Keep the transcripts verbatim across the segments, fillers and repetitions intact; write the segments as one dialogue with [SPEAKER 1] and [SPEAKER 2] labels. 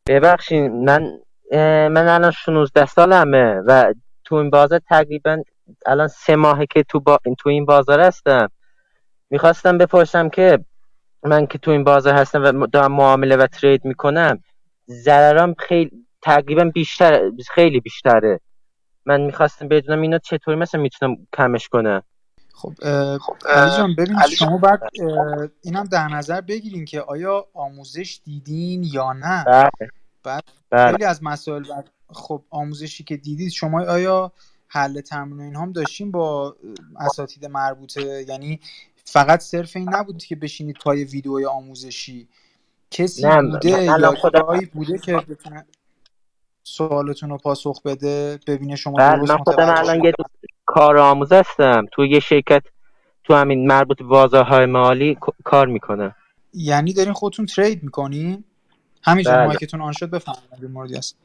[SPEAKER 1] ببخشید من اه، من الان شانزده سالمه و تو این بازار تقریبا الان سه ماهه که تو, با... تو این بازار هستم. میخواستم بپرسم که من که تو این بازار هستم و دارم معامله و ترید میکنم، ضررام خیلی تقریبا بیشتر، خیلی بیشتره. من میخواستم بدونم اینا چطوری مثلا میتونم کمش کنم.
[SPEAKER 2] خب اه، علی جان ببین شما باید اه، اینم در نظر بگیرین که آیا آموزش دیدین یا نه.
[SPEAKER 1] بله.
[SPEAKER 2] بعد
[SPEAKER 1] بله.
[SPEAKER 2] خیلی از مسائل بعد خب آموزشی که دیدید شما آیا حل تمرین و اینها هم داشتین با اساتید مربوطه؟ یعنی فقط صرف این نبود که بشینید پای ویدیوی آموزشی، کسی
[SPEAKER 1] نه من
[SPEAKER 2] بوده
[SPEAKER 1] الان
[SPEAKER 2] یا
[SPEAKER 1] خودم.
[SPEAKER 2] جایی بوده که بتونه سوالتون رو پاسخ بده، ببینه شما
[SPEAKER 1] بله من
[SPEAKER 2] درست
[SPEAKER 1] خودم
[SPEAKER 2] متوجه
[SPEAKER 1] الان
[SPEAKER 2] شد؟
[SPEAKER 1] یه کار آموز هستم تو یه شرکت تو همین مربوط به بازارهای مالی ک- کار میکنم.
[SPEAKER 2] یعنی دارین خودتون ترید میکنین؟ همینجا
[SPEAKER 1] بله.
[SPEAKER 2] مایکتون آن شد، بفهمید اگه موردی هست.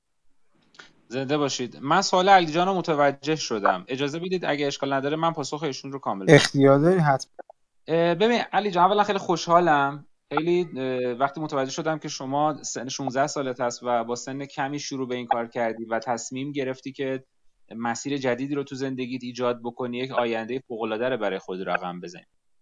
[SPEAKER 3] زنده باشید. من سوال علی جان رو متوجه شدم. اجازه بدید اگه اشکال نداره من پاسخ ایشون رو کامل بدم.
[SPEAKER 2] اختیار داری حتما.
[SPEAKER 3] اه، ببین علی جان، اولا خیلی خوشحالم. خیلی اه، وقتی متوجه شدم که شما سن شانزده سالت هست و با سن کمی شروع به این کار کردی و تصمیم گرفتی که مسیر جدیدی رو تو زندگیت ایجاد بکنی، یک آینده فوق‌العاده رو برای خود رقم بزنی.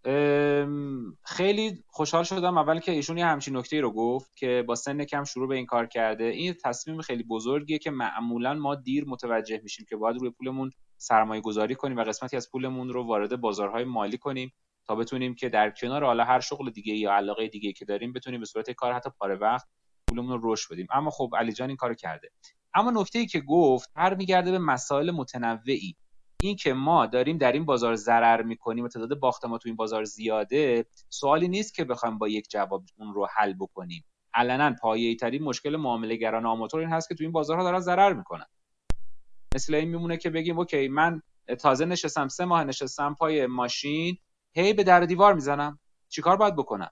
[SPEAKER 3] ام، خیلی خوشحال شدم اول که ایشون یه همچین نکته رو گفت که با سن کم شروع به این کار کرده. این تصمیم خیلی بزرگیه که معمولا ما دیر متوجه میشیم که باید روی پولمون سرمایه گذاری کنیم و قسمتی از پولمون رو وارد بازارهای مالی کنیم تا بتونیم که در کنار حالا هر شغل دیگه یا علاقه دیگه که داریم بتونیم به صورت کار حتی پاره وقت پولمون رو رشد بدیم. اما خب علی جان این کارو کرده. اما نکته‌ای که گفت برمیگرده به مسائل متنوعی. این که ما داریم در این بازار ضرر میکنیم و تعداد باخت ما تو این بازار زیاده، سوالی نیست که بخوایم با یک جواب اون رو حل بکنیم. علنا پایه‌ای ترین مشکل معامله‌گران آماتور این هست که تو این بازارها دارن ضرر میکنن. مثل این میمونه که بگیم اوکی من تازه نشستم، سه ماه نشستم پای ماشین، هی به در دیوار میزنم، چیکار باید بکنم؟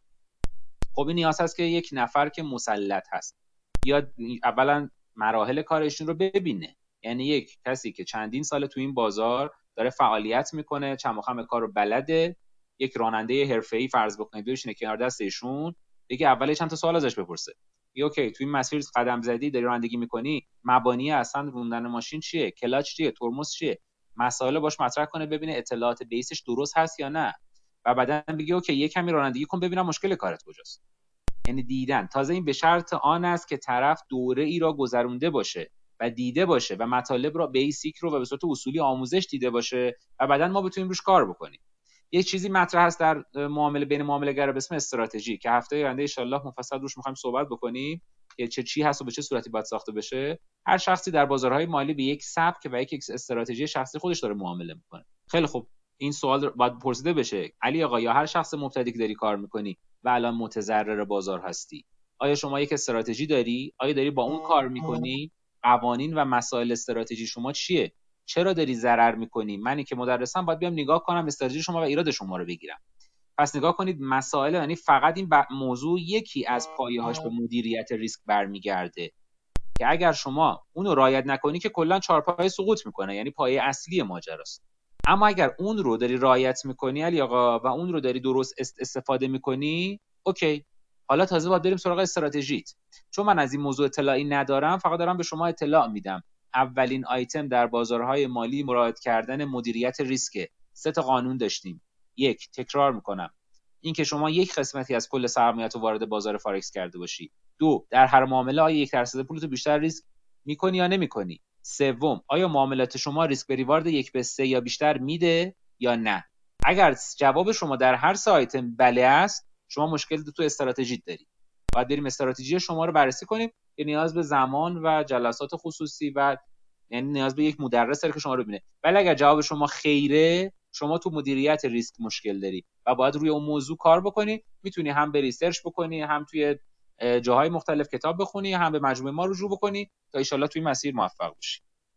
[SPEAKER 3] خب این نیاز هست که یک نفر که مسلط هست یا اولا مراحل کارشون رو ببینه. یعنی یک کسی که چندین سال تو این بازار داره فعالیت میکنه، چند مخم کار رو بلده، یک راننده حرفه‌ای فرض بکنید بشینه کنار دست ایشون، دیگه اول چند تا سوال ازش بپرسه. یا اوکی تو این مسیر قدم زدی، داری رانندگی میکنی، مبانی اصلا روندن ماشین چیه، کلاچ چیه، ترمز چیه، مسائل باش مطرح کنه ببینه اطلاعات بیسش درست هست یا نه، و بعدن بگه اوکی یه کمی رانندگی کن ببینم مشکل کارت کجاست. یعنی دیدن. تازه این به شرط آن است که طرف دوره ای را گذرونده باشه و دیده باشه و مطالب را بیسیک رو و به صورت اصولی آموزش دیده باشه و بعدن ما بتونیم روش کار بکنیم. یه چیزی مطرح هست در معامله بین معامله‌گر به اسم استراتژی که هفته آینده ان شاءالله مفصل روش می‌خوایم صحبت بکنیم که چه چی هست و به چه صورتی باید ساخته بشه. هر شخصی در بازارهای مالی به یک سبک و یک استراتژی شخصی خودش داره معامله میکنه. خیلی خوب، این سوال باید پرسیده بشه علی آقا یا هر شخص مبتدی که داری کار میکنی و الان متضرر بازار هستی، آیا شما یک استراتژی داری؟ آیا داری با اون کار میکنی؟ قوانین و مسائل استراتژی شما چیه؟ چرا داری ضرر میکنی؟ منی که مدرسم باید بیام نگاه کنم استراتژی شما و ایراد شما رو بگیرم. پس نگاه کنید مسائل، یعنی فقط این موضوع یکی از پایه‌هاش به مدیریت ریسک برمیگرده که اگر شما اون رو رعایت نکنی که کلا چهارپایه سقوط میکنه، یعنی پایه اصلی ماجراست. اما اگر اون رو داری رعایت میکنی علی آقا و اون رو داری درست استفاده میکنی، اوکی، حالا تازه باید بریم سراغ استراتژیت. چون من از این موضوع اطلاعی ندارم، فقط دارم به شما اطلاع میدم. اولین آیتم در بازارهای مالی مراعات کردن مدیریت ریسک. سه تا قانون داشتیم. یک، تکرار میکنم، این که شما یک قسمتی از کل سرمایه‌ت رو وارد بازار فارکس کرده باشی. دو، در هر معامله آیا یک درصد پولتو بیشتر ریسک میکنی یا نمیکنی. سوم، آیا معاملات شما ریسک به ریوارد یک به سه یا بیشتر میده یا نه. اگر جواب شما در هر سه آیتم بله است، شما مشکل تو استراتژیت داری. باید بریم استراتژی شما رو بررسی کنیم که نیاز به زمان و جلسات خصوصی و یعنی نیاز به یک مدرس داره که شما رو ببینه. ولی اگر جواب شما خیره، شما تو مدیریت ریسک مشکل داری و باید روی اون موضوع کار بکنی. میتونی هم به ریسرچ بکنی، هم توی جاهای مختلف کتاب بخونی، هم به مجموعه ما رجوع بکنی تا ان شاءالله توی مسیر موفق بشی.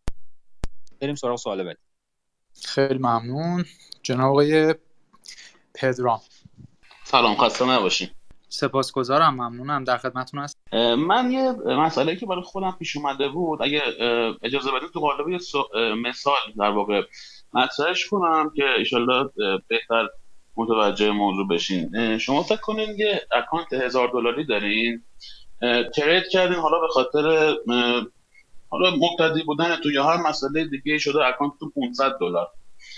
[SPEAKER 3] بریم سراغ سوال بعد.
[SPEAKER 2] خیلی ممنون جناب آقای پدرام.
[SPEAKER 4] سلام، خسته نباشین.
[SPEAKER 2] سپاسگزارم، ممنونم، در خدمتتون هستم.
[SPEAKER 4] من یه مسئله که برای خودم پیش اومده بود، اگه اجازه بدید تو قالب یه مثال در واقع مطرحش کنم که انشالله بهتر متوجه موضوع بشین. شما فکر کنین یه اکانت هزار دلاری دارین ترید کردین، حالا به خاطر حالا مقتدی بودن تو یا هر مسئله دیگه شده اکانت تو پانصد دلار.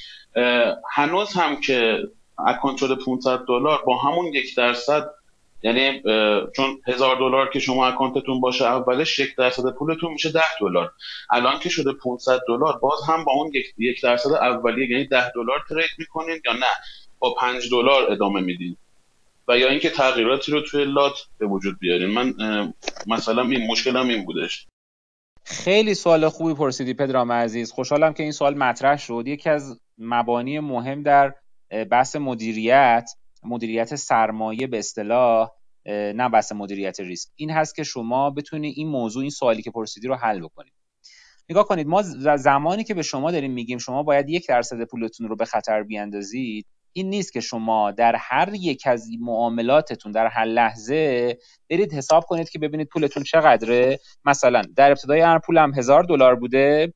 [SPEAKER 4] هنوز هم که اکانت شده پانصد دلار با همون یک درصد، یعنی چون هزار دلار که شما اکانتتون باشه اولش یک درصد پولتون میشه ده دلار. الان که شده پانصد دلار باز هم با اون یک, یک درصد اولیه یعنی ده دلار ترید میکنین یا نه با پنج دلار ادامه میدین و یا اینکه تغییراتی رو توی لات به وجود بیارین؟ من مثلا این مشکلم این بودش.
[SPEAKER 3] خیلی سوال خوبی پرسیدی پدرام عزیز، خوشحالم که این سوال مطرح شد. یکی از مبانی مهم در بحث مدیریت مدیریت سرمایه به اصطلاح، نه بحث مدیریت ریسک، این هست که شما بتونی این موضوع این سوالی که پرسیدی رو حل بکنید. نگاه کنید، ما زمانی که به شما داریم میگیم شما باید یک درصد پولتون رو به خطر بیاندازید، این نیست که شما در هر یک از معاملاتتون در هر لحظه برید حساب کنید که ببینید پولتون چقدره. مثلا در ابتدای هر پولم هزار دلار بوده،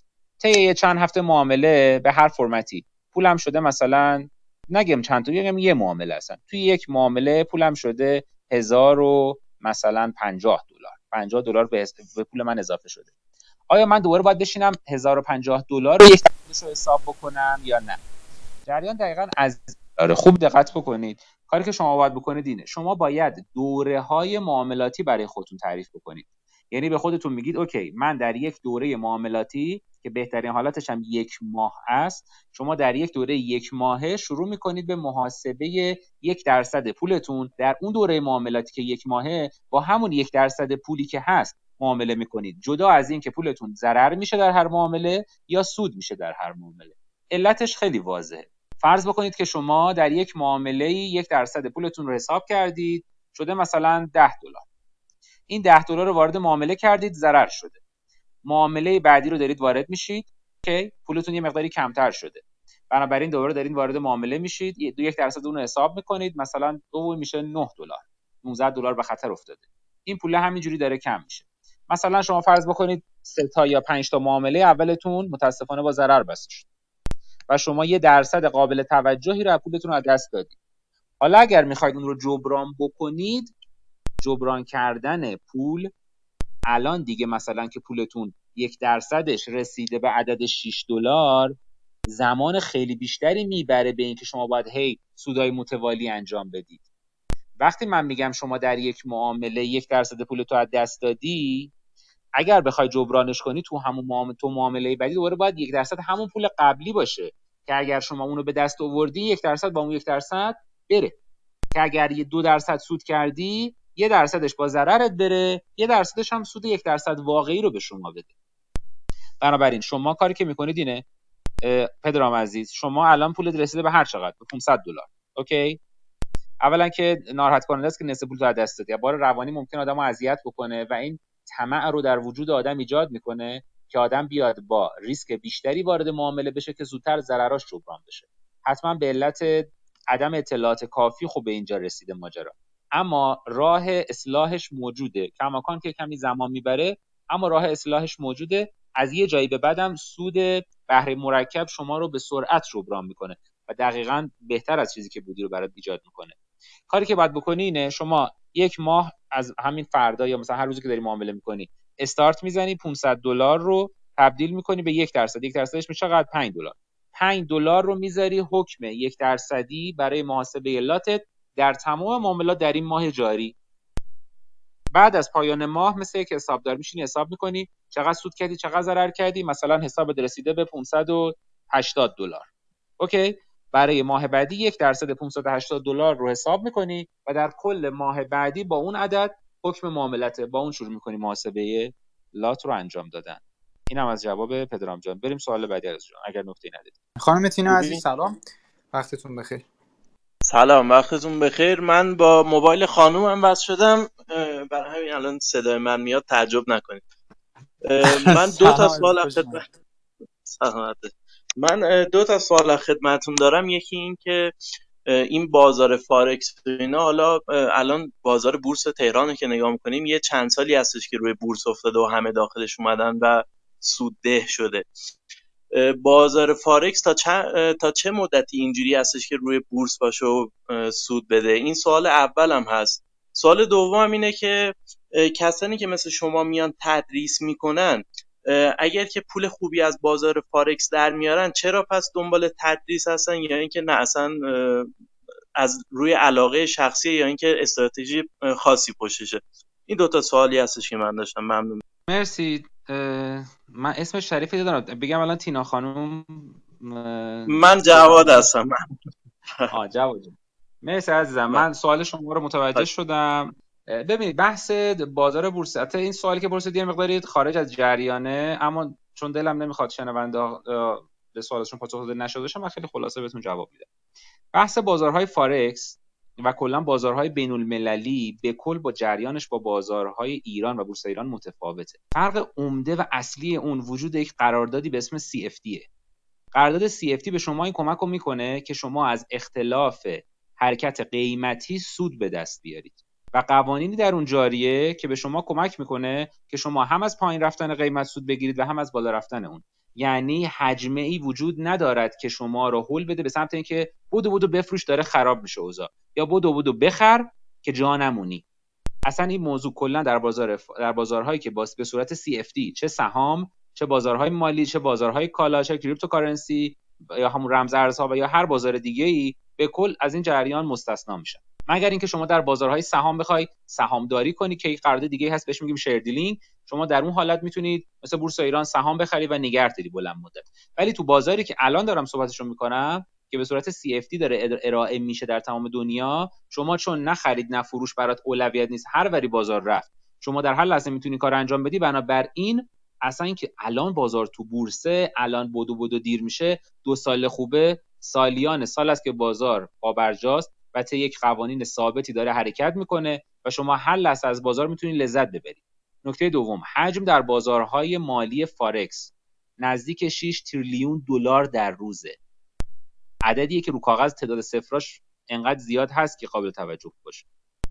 [SPEAKER 3] طی چند هفته معامله به هر فرمتی پولم شده مثلا، نگم چند تا، بگم یه معامله اصلا توی یک معامله پولم شده هزار و مثلا پنجاه دلار پنجاه دلار به پول من اضافه شده. آیا من دوباره باید بشینم هزار و پنجاه دلار رو یک رو حساب بکنم یا نه؟ جریان دقیقاً از آره خوب دقت بکنید. کاری که شما باید بکنید اینه، شما باید دوره‌های معاملاتی برای خودتون تعریف بکنید. یعنی به خودتون میگید اوکی، من در یک دوره معاملاتی که بهترین حالتش هم یک ماه است، شما در یک دوره یک ماهه شروع میکنید به محاسبه یک درصد پولتون در اون دوره معاملاتی که یک ماهه با همون یک درصد پولی که هست معامله میکنید، جدا از این که پولتون ضرر میشه در هر معامله یا سود میشه در هر معامله. علتش خیلی واضحه. فرض بکنید که شما در یک معامله یک درصد پولتون رو حساب کردید، شده مثلا ده دلار. این ده دلار رو وارد معامله کردید، ضرر شده. معامله بعدی رو دارید وارد میشید که پولتون یه مقداری کمتر شده. بنابراین دوباره دارید وارد معامله میشید، دو یک درصد اون رو حساب میکنید، مثلا دوم میشه نه دلار. نوزده دلار به خطر افتاده. این پول همینجوری داره کم میشه. مثلا شما فرض بکنید سه تا یا پنج تا معامله اولتون متاسفانه با ضرر بسته شد و شما یه درصد قابل توجهی رو از پولتون از دست دادید. حالا اگر میخواید اون رو جبران بکنید، جبران کردن پول الان دیگه مثلا که پولتون یک درصدش رسیده به عدد شش دلار، زمان خیلی بیشتری میبره به اینکه شما باید هی سودای متوالی انجام بدید. وقتی من میگم شما در یک معامله یک درصد پولتو از دست دادی، اگر بخوای جبرانش کنی تو همون معامله تو معامله بعدی دوباره باید یک درصد همون پول قبلی باشه که اگر شما اونو به دست آوردی یک درصد با اون یک درصد بره، که اگر یه دو درصد سود کردی یه درصدش با ضررت بره، یه درصدش هم سود یک درصد واقعی رو به شما بده. بنابراین شما کاری که میکنید اینه پدرام عزیز، شما الان پولت رسیده به هر چقدر، به پانصد دلار. اوکی، اولا که ناراحت کننده است که نصف پول تو از دست دادی، بار روانی ممکن آدمو اذیت بکنه و این طمع رو در وجود آدم ایجاد میکنه که آدم بیاد با ریسک بیشتری وارد معامله بشه که زودتر ضرراش جبران بشه. حتما به علت عدم اطلاعات کافی خب به اینجا رسیده ماجرا، اما راه اصلاحش موجوده. کماکان که کمی زمان میبره اما راه اصلاحش موجوده. از یه جایی به بعدم سود بهره مرکب شما رو به سرعت جبران میکنه و دقیقاً بهتر از چیزی که بودی رو برات ایجاد میکنه. کاری که باید بکنی اینه، شما یک ماه از همین فردا یا مثلا هر روزی که داری معامله میکنی استارت میزنی، پانصد دلار رو تبدیل میکنی به یک درصد. یک درصدش میشه چقدر؟ پنج دلار. پنج دلار رو میذاری حکم یک درصدی برای محاسبه لاتت در تمام معاملات در این ماه جاری. بعد از پایان ماه مثل یک حسابدار میشینی حساب میکنی چقدر سود کردی چقدر ضرر کردی، مثلا حسابت رسیده به پانصد و هشتاد دلار. اوکی، برای ماه بعدی یک درصد پانصد و هشتاد دلار رو حساب میکنی و در کل ماه بعدی با اون عدد حکم معاملته، با اون شروع میکنی محاسبه لات رو انجام دادن. اینم از جواب پدرام جان. بریم سوال بعدی از جان اگر نکته‌ای ندید.
[SPEAKER 2] خانم تینا عزیز سلام، وقتتون بخیر.
[SPEAKER 5] سلام، وقتتون بخیر. من با موبایل خانومم وصل شدم، برای همین الان صدای من میاد، تعجب نکنید. من دو تا سوال از خدمت سلامت من دو تا سوال از خدمتتون دارم. یکی این که این بازار فارکس اینا، حالا الان بازار بورس تهران که نگاه میکنیم یه چند سالی هستش که روی بورس افتاده و همه داخلش اومدن و سودده شده. بازار فارکس تا چه تا چه مدتی اینجوری هستش که روی بورس باشه و سود بده؟ این سوال اولم هست. سوال دوم اینه که کسانی که مثل شما میان تدریس میکنن اگر که پول خوبی از بازار فارکس در میارن چرا پس دنبال تدریس هستن، یا اینکه نه اصلا از روی علاقه شخصی، یا اینکه استراتژی خاصی پشتشه؟ این دوتا سوالی هستش که من داشتم. ممنون.
[SPEAKER 3] مرسی. من اسم شریفی دارم بگم الان تینا خانم.
[SPEAKER 5] من جواد هستم.
[SPEAKER 3] آه جواد. مرسی عزیزم. من سوال شما رو متوجه شدم. ببینید بحث بازار بورس، البته این سوالی که پرسیدید یه مقداری خارج از جریانه، اما چون دلم نمیخواد شنونده به سوالشون پاسخ داده نشده باشه من خیلی خلاصه بهتون جواب میدم. بحث بازارهای فارکس و کلا بازارهای بین المللی به کل با جریانش با بازارهای ایران و بورس ایران متفاوته. فرق عمده و اصلی اون وجود یک قراردادی به اسم سی اف دی. قرارداد سی اف دی به شما این کمک رو میکنه که شما از اختلاف حرکت قیمتی سود به دست بیارید و قوانینی در اون جاریه که به شما کمک میکنه که شما هم از پایین رفتن قیمت سود بگیرید و هم از بالا رفتن اون. یعنی حجمه ای وجود ندارد که شما رو هول بده به سمت اینکه بودو بودو بفروش داره خراب میشه اوضاع، یا بودو بودو بخر که جا نمونی. اصلا این موضوع کلا در بازار ف... در بازارهایی که باز به صورت سی اف دی، چه سهام، چه بازارهای مالی، چه بازارهای کالا، چه کریپتوکارنسی یا همون رمز ارزها و یا هر بازار دیگه‌ای به کل از این جریان مستثنا میشن. مگر اینکه شما در بازارهای سهام بخوای سهامداری کنی که یک قرارداد دیگه هست بهش میگیم شیر دیلینگ، شما در اون حالت میتونید مثل بورس ایران سهام بخری و نگه داری بلند مدت. ولی تو بازاری که الان دارم صحبتشو میکنم که به صورت سی اف دی داره ارائه میشه در تمام دنیا، شما چون نه خرید نه فروش برات اولویت نیست، هر وری بازار رفت شما در هر لحظه میتونی کار انجام بدی. بنابراین اصلا اینکه الان بازار تو بورسه، الان بدو بدو دیر میشه، دو سال خوبه، سالیان سال است که بازار پابرجاست و طی یک قوانین ثابتی داره حرکت میکنه و شما هر لحظه از بازار میتونید لذت ببرید. نکته دوم، حجم در بازارهای مالی فارکس نزدیک شش تریلیون دلار در روزه. عددیه که رو کاغذ تعداد صفراش انقدر زیاد هست که قابل توجه باشه.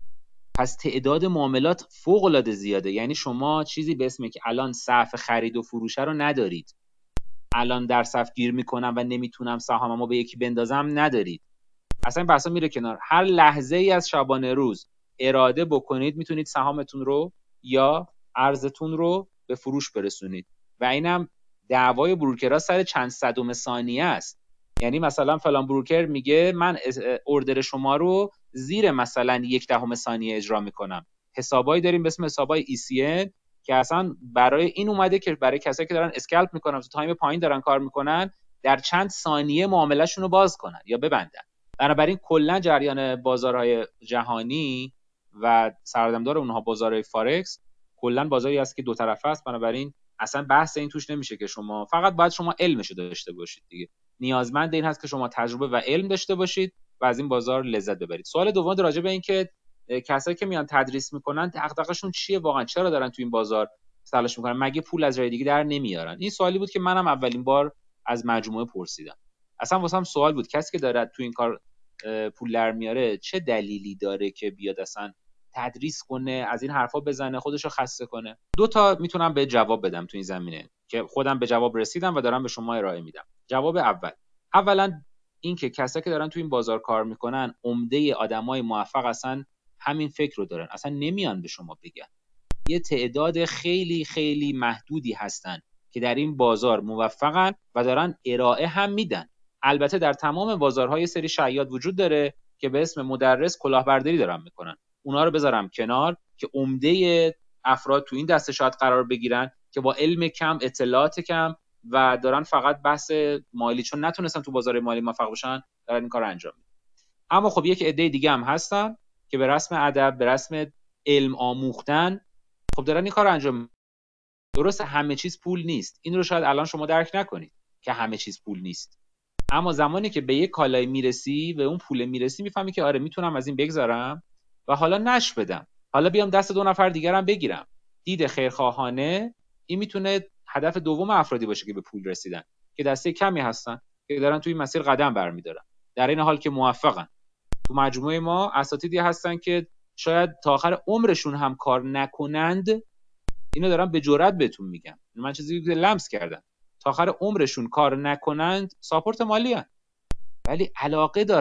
[SPEAKER 3] پس تعداد معاملات فوق العاده زیاده. یعنی شما چیزی به اسمی که الان صف خرید و فروشه رو ندارید، الان در صف گیر میکنم و نمیتونم سهاممو به یکی بندازم ندارید. اصلا این بحثا میره کنار. هر لحظه ای از شبانه روز اراده بکنید میتونید سهامتون رو یا ارزتون رو به فروش برسونید و اینم دعوای بروکرها سر چند صدم ثانیه است. یعنی مثلا فلان بروکر میگه من اوردر شما رو زیر مثلا یک دهم ثانیه اجرا میکنم. حسابایی داریم به اسم حسابای ای سی ان که اصلا برای این اومده که برای کسایی که دارن اسکلپ میکنن تو تایم پایین دارن کار میکنن در چند ثانیه معاملهشون رو باز کنن یا ببندن. بنابراین کلا جریان بازارهای جهانی و سرادمدار اونها بازارهای فارکس کلا بازاری است که دو طرفه است. بنابراین اصلا بحث این توش نمیشه که شما فقط باید شما علمشو داشته باشید دیگه. نیازمند این هست که شما تجربه و علم داشته باشید و از این بازار لذت ببرید. سوال دوم راجع به این که کسایی که میان تدریس میکنن دغدغه‌شون چیه واقعا، چرا دارن تو این بازار تلاش میکنن، مگه پول از جای دیگه در نمیارن؟ این سوالی بود که منم اولین بار از مجموعه پرسیدم. اصلا واسم سوال بود کسی که داره تو این کار پول در میاره چه دلیلی داره که بیاد اصلا تدریس کنه، از این حرفا بزنه، خودشو خسته کنه؟ دو تا میتونم به جواب بدم تو این زمینه که خودم به جواب رسیدم و دارم به شما ارائه میدم. جواب اول، اولا این که کسایی که دارن تو این بازار کار میکنن عمده آدمای موفق اصلا همین فکر رو دارن، اصلا نمیان به شما بگن. یه تعداد خیلی خیلی محدودی هستن که در این بازار موفقن و دارن ارائه هم میدن. البته در تمام بازارهای سری شیاد وجود داره که به اسم مدرس کلاهبرداری دارن میکنن. اونا رو بذارم کنار که عمده افراد تو این دسته شاید قرار بگیرن که با علم کم، اطلاعات کم و دارن فقط بحث مالی چون نتونستن تو بازار مالی موفق بشن دارن این کارو انجام میدن. اما خب یک عده دیگه هم هستن که به رسم ادب، به رسم علم آموختن خب دارن این کارو انجام میدن. درسته همه چیز پول نیست. این رو شاید الان شما درک نکنید که همه چیز پول نیست. اما زمانی که به یک کالای میرسی و اون پول میرسی میفهمی که آره میتونم از این بگذارم و حالا نش بدم، حالا بیام دست دو نفر دیگرم بگیرم. دید خیرخواهانه این میتونه هدف دوم افرادی باشه که به پول رسیدن که دسته کمی هستن که دارن توی مسیر قدم برمیدارن در این حال که موفقن. تو مجموعه ما اساتیدی هستن که شاید تا آخر عمرشون هم کار نکنند. اینو دارم به جرئت بهتون میگم، من چیزی که لمس کردم، تا آخر عمرشون کار نکنند، ساپورت مالی هن. ولی علاقه دارن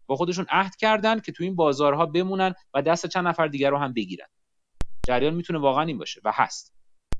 [SPEAKER 3] با خودشون عهد کردن که تو این بازارها بمونن و دست چند نفر دیگر رو هم بگیرن. جریان میتونه واقعا این باشه و هست.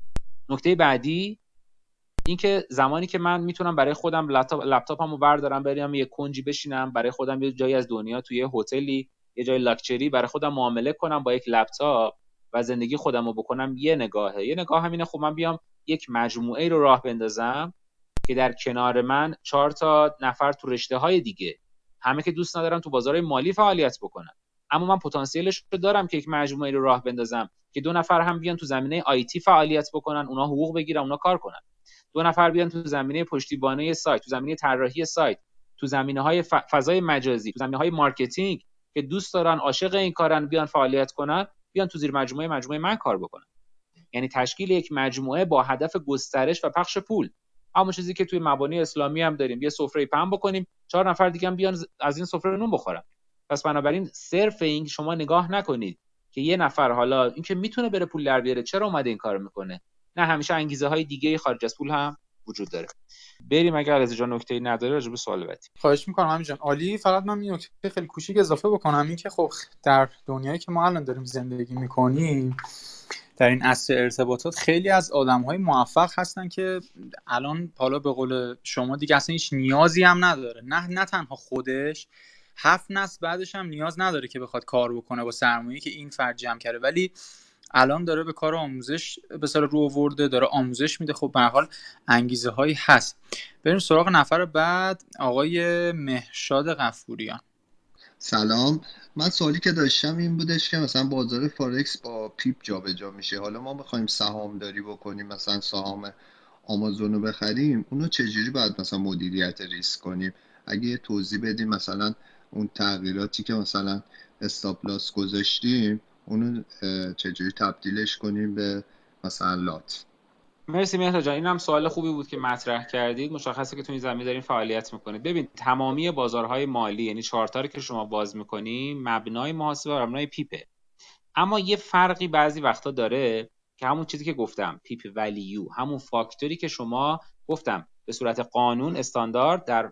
[SPEAKER 3] نکته بعدی این که زمانی که من میتونم برای خودم لپتاپ لپتاپمو بردارم برم یه کنجی بشینم، برای خودم یه جایی از دنیا توی یه هتلی، یه جای لاکچری برای خودم معامله کنم با یک لپتاپ و زندگی خودمو بکنم، یه نگاهه. یه نگاه همینه خب من بیام یک مجموعه رو راه بندازم که در کنار من چهار تا نفر تو رشته‌های دیگه، همه که دوست ندارم تو بازار مالی فعالیت بکنن، اما من پتانسیلش رو دارم که یک مجموعه رو راه بندازم که دو نفر هم بیان تو زمینه آیتی فعالیت بکنن، اونا حقوق بگیرن، اونا کار کنن. دو نفر بیان تو زمینه پشتیبانی سایت، تو زمینه طراحی سایت، تو زمینه‌های فضای مجازی، تو زمینه‌های مارکتینگ که دوست دارن، عاشق این کارن، بیان فعالیت کنن، بیان تو زیر مجموعه مجموعه من کار بکنن. یعنی تشکیل یک مجموعه با هدف گسترش و پخش پول. همون چیزی که توی مبانی اسلامی هم داریم، یه سفره پهن بکنیم، چهار نفر دیگه هم بیان از این سفره نون بخورن. پس بنابراین صرف این شما نگاه نکنید که یه نفر حالا این که میتونه بره پول در بیاره چرا اومده این کارو میکنه، نه، همیشه انگیزه های دیگه خارج از پول هم وجود داره. بریم اگر از اینجا نکته‌ای نداره راجع به سوال بعدی.
[SPEAKER 2] خواهش میکنم همین جان عالی. فقط من این نکته خیلی کوچیک اضافه بکنم، این که خب در دنیایی که ما الان داریم زندگی میکنیم، در این عصر ارتباطات، خیلی از آدم‌های موفق هستن که الان حالا به قول شما دیگه اصلا هیچ نیازی هم نداره، نه نه تنها خودش، هفت نسل بعدش هم نیاز نداره که بخواد کار بکنه با سرمایه‌ای که این فرد جمع کرده، ولی الان داره به کار آموزش به سر رو آورده، داره آموزش میده. خب به هر حال انگیزه هایی هست. بریم سراغ نفر بعد، آقای مهرشاد غفوریان.
[SPEAKER 6] سلام. من سوالی که داشتم این بودش که مثلا بازار فارکس با پیپ جابجا میشه، حالا ما بخوایم سهامداری بکنیم، مثلا سهام آمازون رو بخریم، اونو چجوری باید مثلا مدیریت ریسک کنیم؟ اگه یه توضیح بدیم مثلا اون تغییراتی که مثلا استاپ لاس گذاشتیم اونو چجوری تبدیلش کنیم به مثلا لات.
[SPEAKER 3] مرسی مهران جان، اینم سوال خوبی بود که مطرح کردید. مشخصه که تو این زمینه دارین فعالیت میکنید. ببین تمامی بازارهای مالی، یعنی چارتایی که شما باز میکنی، مبنای محاسبه و مبنای پیپه. اما یه فرقی بعضی وقتا داره که همون چیزی که گفتم، پیپ ولیو، همون فاکتوری که شما گفتم به صورت قانون استاندارد در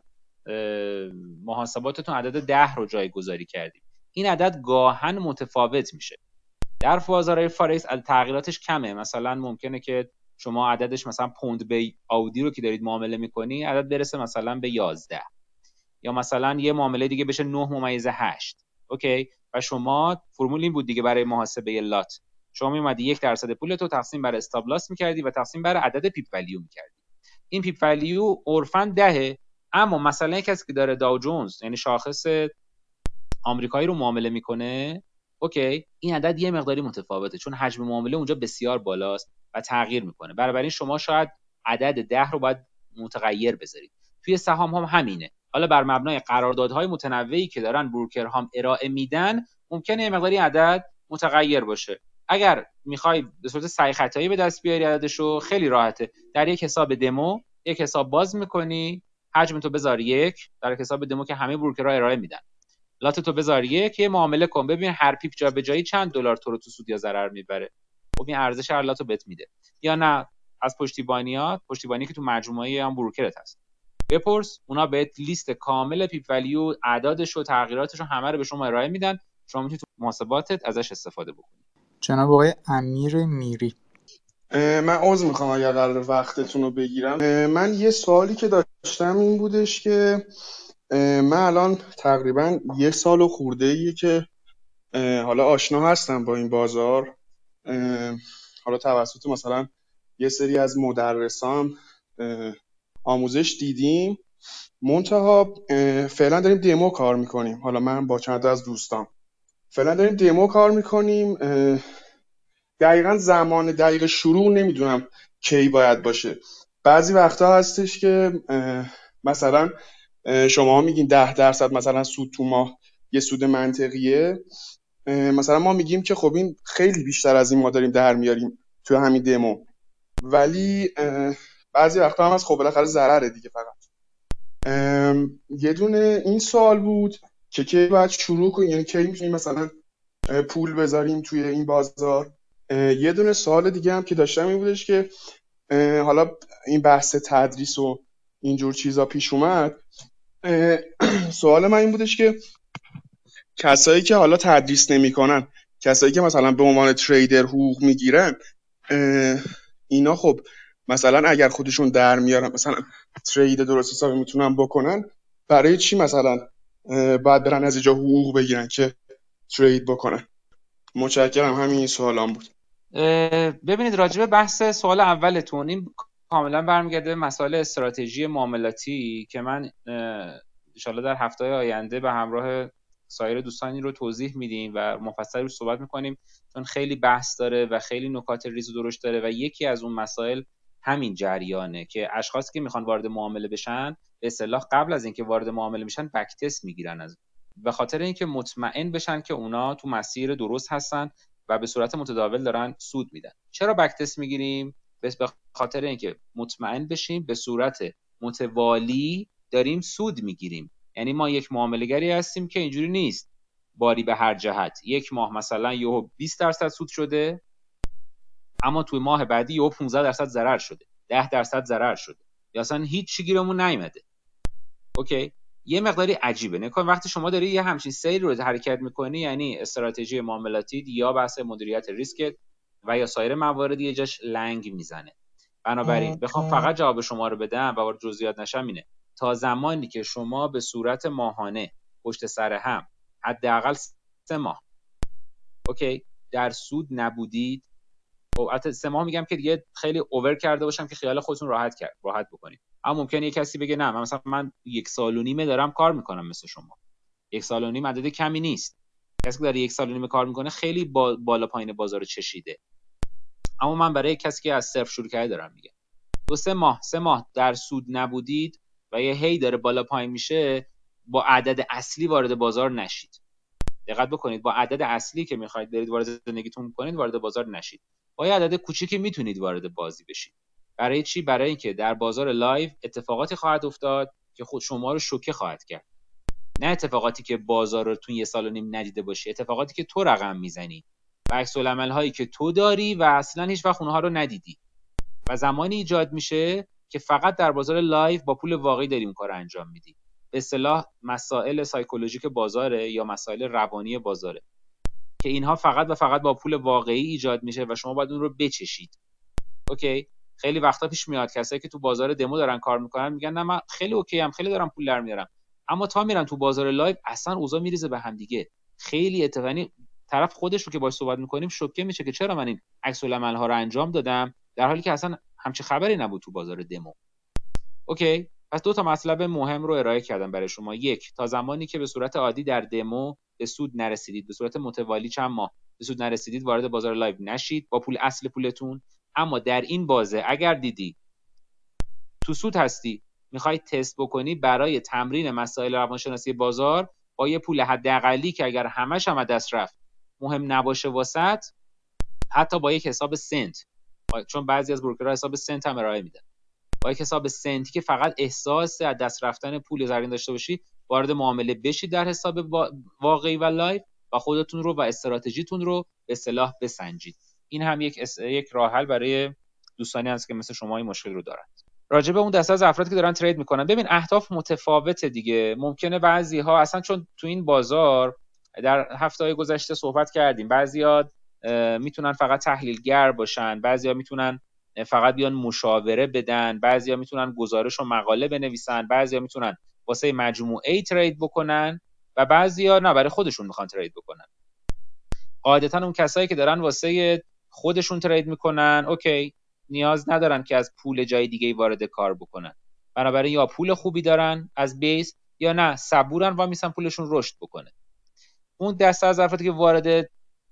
[SPEAKER 3] محاسباتتون عدد ده رو جایگذاری کردید. این عدد گاهن متفاوت میشه. در بازارهای فارکس تغییراتش کمه. مثلا ممکنه که شما عددش مثلا پوند به آودی رو که دارید معامله میکنی عدد برسه مثلا به یازده، یا مثلا یه معامله دیگه بشه نه ممیز هشت. اوکی، و شما فرمول این بود دیگه برای محاسبه لات، شما میومدی یک درصد پولتو تقسیم بر استاپ لاس میکردی و تقسیم بر عدد پیپ ولیو میکردی. این پیپ ولیو عرفاً دهه، اما مثلا کسی که داره داو جونز یعنی شاخص آمریکایی رو معامله میکنه، اوکی، این عدد یه مقداری متفاوته چون حجم معامله اونجا بسیار بالاست و تغییر میکنه. بنابراین شما شاید عدد ده رو باید متغیر بذارید. توی سهام هم همینه. حالا بر مبنای قراردادهای متنوعی که دارن بروکرها هم ارائه میدن، ممکنه یه مقداری عدد متغیر باشه. اگر میخوای به صورت سعی خطایی به دست بیاری عددشو، خیلی راحته. در یک حساب دمو یک حساب باز میکنی، حجم تو بذار یک، در حساب دمو که همه بروکرها ارائه میدن، لات تو بذار یک، یه معامله کن ببین هر پیپ جا به جایی چند دلار تو رو تو سود یا ضرر میبره. خب این ارزش هر لاتو بهت میده. یا نه از پشتیبانیات، پشتیبانی که تو مجموعه هم بروکرت هست، بپرس، اونا بهت لیست کامل پیپ ولیو، اعدادش و تغییراتش رو همه رو به شما ارائه میدن. شما میتونید تو محاسباتت ازش استفاده بکنید.
[SPEAKER 2] جناب آقای امیر میری.
[SPEAKER 7] من عذر میخوام اگر قرار وقتتون رو بگیرم. من یه سوالی که داشتم این بودش که من الان تقریبا یه سال و خورده ایه که حالا آشنا هستم با این بازار، حالا توسط مثلا یه سری از مدرسان آموزش دیدیم، منتها فعلا داریم دمو کار میکنیم. حالا من با چند تا از دوستام فعلا داریم دمو کار میکنیم. دقیقا زمان دقیق شروع نمیدونم کی باید باشه. بعضی وقتا هستش که مثلا شما میگین ده درصد مثلا سود تو ماه یه سود منطقیه، مثلا ما میگیم که خب این خیلی بیشتر از این ما داریم در میاریم تو همین دمو، ولی بعضی وقتا هم از خب بالاخره ضرره دیگه. فقط یه دونه این سوال بود که کی باید شروع کنیم، یعنی کی میتونیم مثلا پول بذاریم توی این بازار. یه دونه سوال دیگه هم که داشتم این بودش که حالا این بحث تدریس و اینجور چیزا پیش اومد، سوال من این بودش که کسایی که حالا تدریس نمیکنن، کسایی که مثلا به عنوان تریدر حقوق میگیرن، اینا خب مثلا اگر خودشون در میارن مثلا ترید درست حسابی میتونن بکنن، برای چی مثلا باید برن از اینجا حقوق بگیرن که ترید بکنن؟ متشکرم، همین سوالام بود.
[SPEAKER 3] ببینید راجع به بحث سوال اولتون، این کاملا برمیگرده به مسائل استراتژی معاملاتی که من انشالله در هفته‌های آینده به همراه سایر دوستانی رو توضیح میدیم و مفصل روش صحبت میکنیم، چون خیلی بحث داره و خیلی نکات ریز و درشت داره و یکی از اون مسائل همین جریانه که اشخاصی که میخوان وارد معامله بشن به اصطلاح قبل از اینکه وارد معامله میشن بک تست میگیرن، از به خاطر اینکه مطمئن بشن که اونا تو مسیر درست هستن و به صورت متداول دارن سود میدن. چرا بک تست میگیریم؟ به خاطر اینکه مطمئن بشیم به صورت متوالی داریم سود میگیریم. یعنی ما یک معامله‌گری هستیم که اینجوری نیست باری به هر جهت یک ماه مثلا یهو بیست درصد سود شده اما توی ماه بعدی یهو پانزده درصد ضرر شده، ده درصد ضرر شده یا اصلا هیچ چی گیرمون نیومده. اوکی، یه مقداری عجیبه. نکن وقتی شما داری یه همچین سیر رو حرکت میکنی، یعنی استراتژی معاملاتی یا بحث مدیریت ریسک و یا سایر موارد یه جاش لنگ میزنه. بنابراین بخوام فقط جواب شما رو بدم و وارد جزئیات نشم، اینه تا زمانی که شما به صورت ماهانه پشت سر هم حداقل سه ماه اوکی در سود نبودید، خب البته سه ماه میگم که دیگه خیلی اوور کرده باشم که خیال خودتون راحت کرد راحت بکنید، اما ممکنه یه کسی بگه نه من مثلا من یک سال و نیمه دارم کار میکنم مثل شما. یک سال و نیم عدد کمی نیست. کسی که داره یک سال و نیمه کار میکنه خیلی با بالا پایین بازار چشیده. اما من برای کسی که از صفر شروع کرده دارم میگم دو سه ماه سه ماه در سود نبودید و یه هی داره بالا پایین میشه، با عدد اصلی وارد بازار نشید. دقت بکنید، با عدد اصلی که میخواید برید وارد زندگیتون کنید وارد بازار نشید. با یه عدد کوچیکی میتونید وارد بازی بشید. برای چی؟ برای اینکه در بازار لایو اتفاقاتی خواهد افتاد که خود شما رو شوکه خواهد کرد. نه اتفاقاتی که بازار رو تو یه سال و نیم ندیده باشی، اتفاقاتی که تو رقم میزنی و عکس العمل هایی که تو داری و اصلا هیچ وقت اونها رو ندیدی و زمانی ایجاد میشه که فقط در بازار لایو با پول واقعی داری اون کارو انجام میدی. به اصطلاح مسائل سایکولوژیک بازاره یا مسائل روانی بازاره که اینها فقط و فقط با پول واقعی ایجاد میشه و شما باید اون رو بچشید. اوکی، خیلی وقتا پیش میاد کسایی که تو بازار دمو دارن کار میکنن میگن نه من خیلی اوکی ام، خیلی دارم پول در میارم، اما تا میرن تو بازار لایو اصلا اوضاع میریزه به هم دیگه. خیلی اتفاقی طرف خودش رو که باهاش صحبت میکنیم شوکه میشه که چرا من این عکس العمل ها رو انجام دادم در حالی که اصلا همچین خبری نبود تو بازار دمو. اوکی، پس دو تا مطلب مهم رو ارائه کردم برای شما. یک، تا زمانی که به صورت عادی در دمو به سود نرسیدید، به صورت متوالی چند ماه به سود نرسیدید، وارد بازار لایو نشید با پول اصل پولتون. اما در این بازه اگر دیدی تو سود هستی، میخوای تست بکنی برای تمرین مسائل روانشناسی بازار با یه پول حداقلی که اگر همش هم دست رفت مهم نباشه واسط، حتی با یک حساب سنت، چون بعضی از بروکرها حساب سنت هم ارائه میدن، با یک حساب سنتی که فقط احساس از دست رفتن پول زرین داشته باشی، وارد معامله بشید در حساب واقعی و لایو و خودتون رو و استراتژیتون رو به اصطلاح بسنجید. این هم یک اس... یک راه حل برای دوستانی هست که مثل شما این مشکل رو دارن. راجع به اون دسته از افرادی که دارن ترید میکنن، ببین اهداف متفاوته دیگه. ممکنه بعضی‌ها اصلا چون تو این بازار در هفته‌های گذشته صحبت کردیم، بعضی‌ها میتونن فقط تحلیلگر باشن، بعضی‌ها میتونن فقط بیان مشاوره بدن، بعضی‌ها میتونن گزارش و مقاله بنویسن، بعضی‌ها میتونن واسه مجموعه ترید بکنن و بعضی‌ها نه برای خودشون میخوان ترید بکنن. قاعدتاً اون کسایی که دارن واسه خودشون ترید میکنن اوکی، نیاز ندارن که از پول جای دیگه وارد کار بکنن. بنابراین یا پول خوبی دارن از بیس یا نه صبورن و میسن پولشون رشد بکنه. اون دسته از افرادی که وارد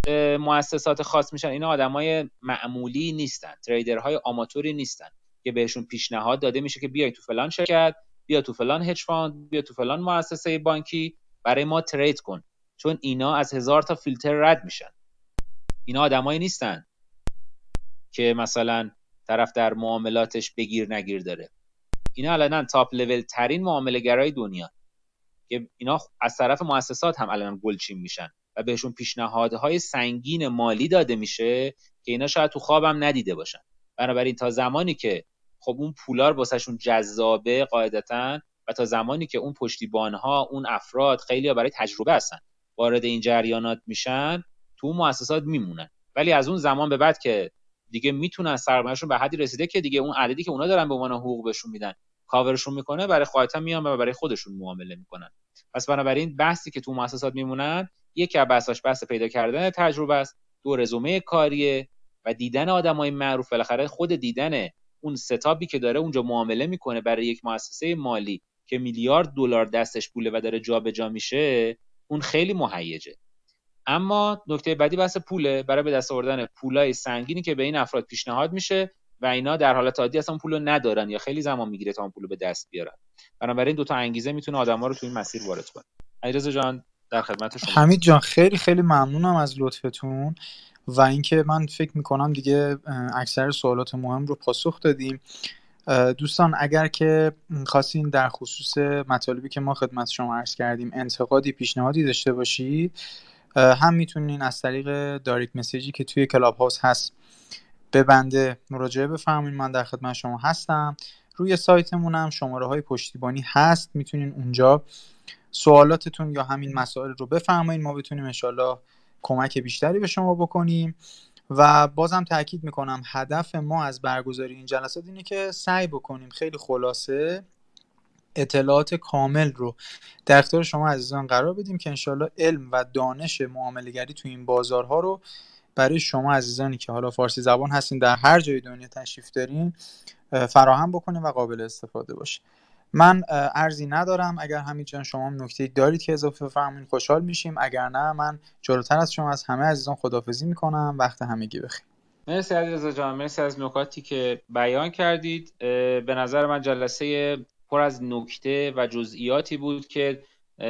[SPEAKER 3] مؤسسات خاص میشن، اینا آدمای معمولی نیستن، تریدرهای آماتوری نیستن که بهشون پیشنهاد داده میشه که بیای تو فلان شرکت، بیا تو فلان هج فاند، بیا تو فلان مؤسسه بانکی برای ما ترید کن، چون اینا از هزار تا فیلتر رد میشن. اینا آدمایی نیستن که مثلا طرف در معاملاتش بگیر نگیر داره. اینا الان تاپ لول ترین معامله گرای دنیا که اینا از طرف مؤسسات هم الان گلچین میشن و بهشون پیشنهادهای سنگین مالی داده میشه که اینا شاید تو خوابم ندیده باشن. بنابراین تا زمانی که خب اون پولار واسهشون جذابه قاعدتاً و تا زمانی که اون پشتیبانها، اون افراد خیلی‌ها برای تجربه هستن، وارد این جریانات میشن تو اون مؤسسات میمونن، ولی از اون زمان به بعد که دیگه میتونن سرمایه‌شون به حدی رسیده که دیگه اون عددی که اونا دارن به عنوان حقوق بهشون میدن کاورشون میکنه، برای خواهتن میان و برای خودشون معامله میکنن. پس بنابراین بحثی که تو مؤسسات میمونن یکی از بحثاش بحث پیدا کردن تجربه است، دو رزومه کاریه و دیدن آدمای معروف. بالاخره خود دیدن اون ستاپی که داره اونجا معامله میکنه برای یک مؤسسه مالی که میلیارد دلار دستش پوله و داره جابجا میشه، اون خیلی مهیجه. اما نکته بعدی بحث پوله، برای به دست آوردن پولای سنگینی که به این افراد پیشنهاد میشه و اینا در حالت عادی اصلا پولو ندارن یا خیلی زمان میگیره تا اون پولو به دست بیارن. بنابراین دو تا انگیزه میتونه آدما رو تو این مسیر وارد کنه. علیرضا جان در خدمت شما.
[SPEAKER 2] حمید جان خیلی خیلی ممنونم از لطفتون و اینکه من فکر میکنم دیگه اکثر سوالات مهم رو پاسخ دادیم. دوستان اگر که خواستین در خصوص مطالبی که ما خدمت شما عرض کردیم انتقادی پیشنهادی داشته باشید، هم میتونین از طریق دایرکت مسیجی که توی کلاب هاوس هست به بنده مراجعه بفرمایید، من در خدمت شما هستم. روی سایتمون هم شماره های پشتیبانی هست، میتونین اونجا سوالاتتون یا همین مسائل رو بفرمایید، ما بتونیم انشالله کمک بیشتری به شما بکنیم. و بازم تاکید میکنم هدف ما از برگزاری این جلسات اینه که سعی بکنیم خیلی خلاصه اطلاعات کامل رو در اختیار شما عزیزان قرار بدیم که انشالله علم و دانش معامله‌گری تو این بازارها رو برای شما عزیزانی که حالا فارسی زبان هستین در هر جای دنیا تشریف دارین فراهم بکنیم و قابل استفاده باشه. من عرضی ندارم، اگر حمید جان شما هم نکته‌ای دارید که اضافه بفرمایید خوشحال میشیم، اگر نه من جلوتر از شما از همه عزیزان خداحافظی میکنم. وقت همگی بخیر.
[SPEAKER 3] مرسی علیرضا جان، مرسی از نکاتی که بیان کردید. به نظر من جلسه پر از نکته و جزئیاتی بود که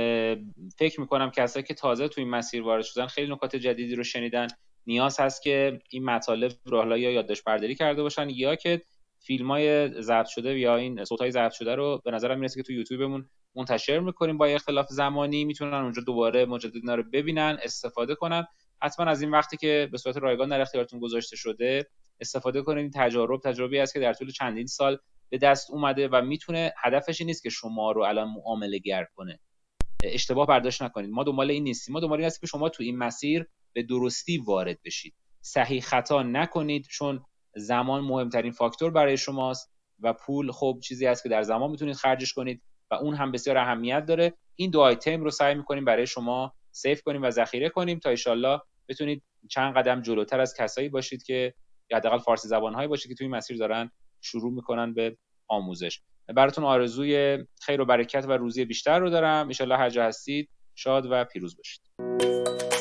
[SPEAKER 3] فکر میکنم کسایی که تازه تو این مسیر وارد شدن خیلی نکات جدیدی رو شنیدن. نیاز هست که این مطالب رو حالا یا یادداشت برداری کرده باشن یا که فیلم‌های ضبط شده یا این صوت‌های ضبط شده رو به نظرم میرسه که تو یوتیوبمون منتشر میکنیم با اختلاف زمانی، میتونن اونجا دوباره مجدد اینا رو ببینن، استفاده کنن. حتما از این وقتی که به صورت رایگان در اختیارتون گذاشته شده استفاده کنید. این تجارب تجربی است که در طول چندین سال به دست اومده و میتونه، هدفش این نیست که شما رو الان معامله گر کنه. اشتباه برداشت نکنید، ما دنبال این نیستیم. ما دنبال این هستیم که شما تو این مسیر به درستی وارد بشید، صحیح خطا نکنید، چون زمان مهمترین فاکتور برای شماست و پول خب چیزی است که در زمان میتونید خرجش کنید و اون هم بسیار اهمیت داره. این دو آیتم رو سعی می‌کنیم برای شما سیو کنیم و ذخیره کنیم تا ان شاءالله بتونید چند قدم جلوتر از کسایی باشید که یا حداقل فارسی زبان‌هایی باشید که توی این مسیر دارن شروع میکنن به آموزش. براتون آرزوی خیر و برکت و روزی بیشتر رو دارم. ان شاءالله هر جا هستید شاد و پیروز باشید.